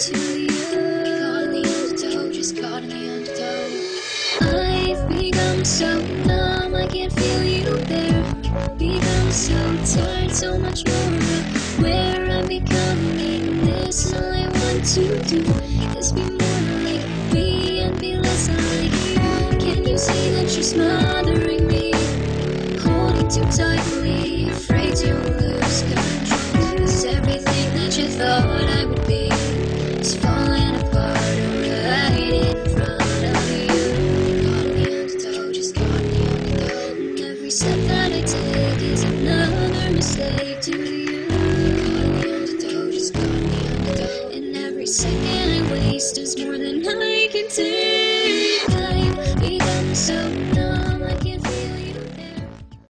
to you. Caught in the undertow, just caught in the undertow. I've become so numb, I can't feel you there. Become so tired, so much more where I'm becoming. This all I want to do is be more like me and be less like you. Can you see that you're smothering me, holding too tightly, afraid to lose control? 'Cause everything that you thought I would be is falling apart right in front of you. Caught in the undertow, just caught in the undertow. And every step that I take is another mistake to you. Caught in the undertow, just caught in the undertow. And every second I waste is more than I can take. I've become so